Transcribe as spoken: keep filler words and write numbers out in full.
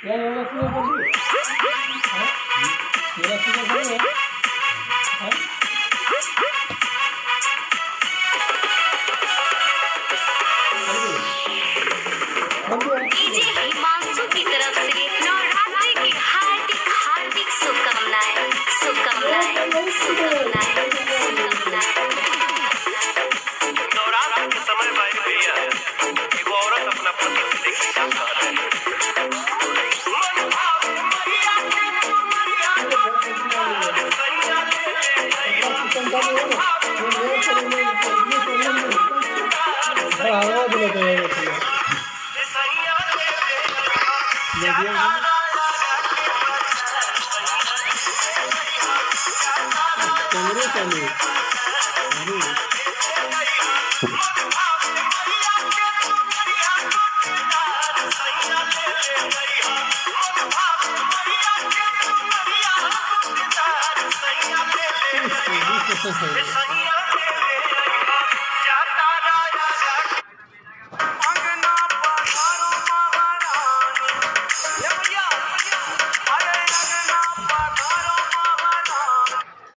यार वाला सुनो कर दो। हाँ? मेरा सुनो कर दो। हाँ? डीजे हिमांशु की तरफ से नवरात्रि की हार्दिक हार्दिक शुभकामनाएं शुभकामनाएं शुभकामनाएं शुभकामनाएं। नवरात्र के समय पर भैया एगो औरत अपना पति से देखी क्या कह रहे हैं। कैमरे चालू सैया